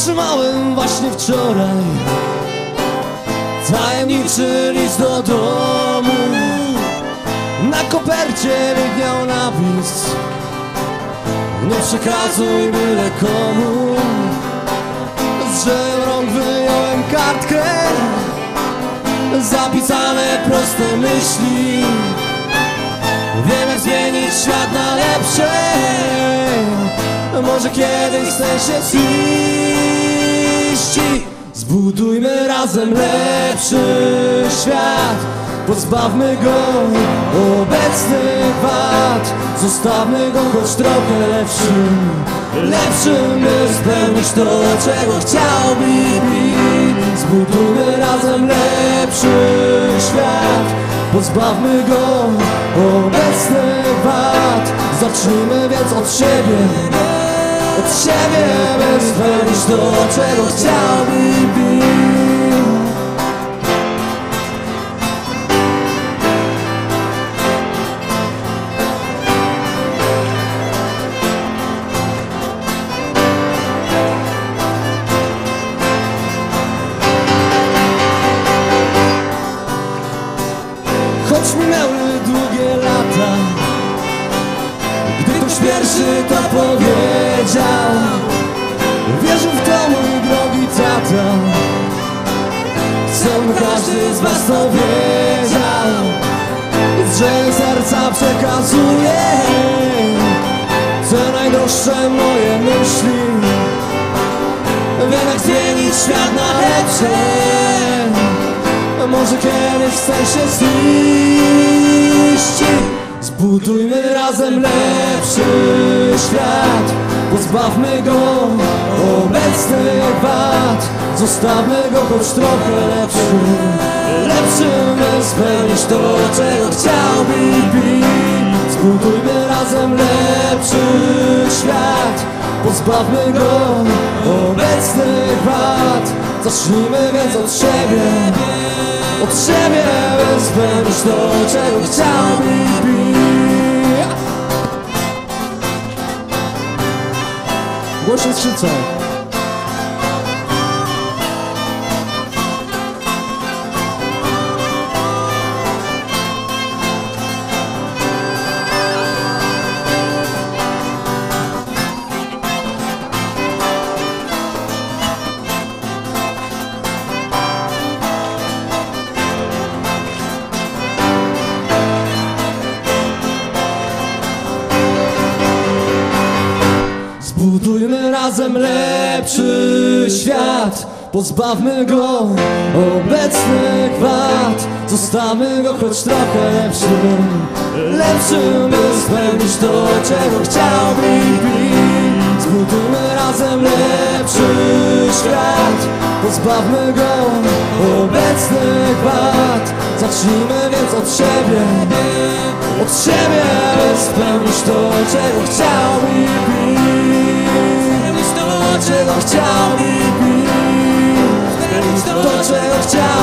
Otrzymałem właśnie wczoraj tajemniczy list do domu. Na kopercie widniał napis: nie przekazuj byle komu. Z drzew rąk wyjąłem kartkę, zapisane proste myśli. Wiem, jak zmienić świat na lepsze. Może kiedyś chcę się ziści. Zbudujmy razem lepszy świat. Pozbawmy go obecnych wad. Zostawmy go choć trochę lepszym, lepszym, by spełnić to, czego chciałby być. Zbudujmy razem lepszy świat. Pozbawmy go obecnych wad. Zacznijmy więc od siebie, by spełnić to, czego chciałby być. Choć minęły długie lata, gdy ktoś pierwszy to powiedział, wierzył w to mój drogi tata. Chcę, by każdy z was to wiedział, że serca przekazuje te najdroższe moje myśli. Wiem, jak zmienić świat na lepsze. Może kiedyś chcę się ziścić. Zbudujmy razem lepszy świat. Pozbawmy go obecnych wad. Zostawmy go choć trochę lepszym, lepszym, by spełnić to, czego chciałby być. Zbudujmy razem lepszy świat. Pozbawmy go obecnych wad. Zacznijmy więc od siebie, by spełnić to, czego chciałby być. Głośno skrzydce. Zbudujmy razem lepszy świat. Pozbawmy go obecnych wad. Zostawmy go choć trochę lepszym, lepszym, by spełnić to, czego chciałby być. Zbudujmy razem lepszy świat. Pozbawmy go obecnych wad. Zacznijmy więc od siebie, by spełnić to, czego chciałby być. Czego chciałby być, to czego chciałby.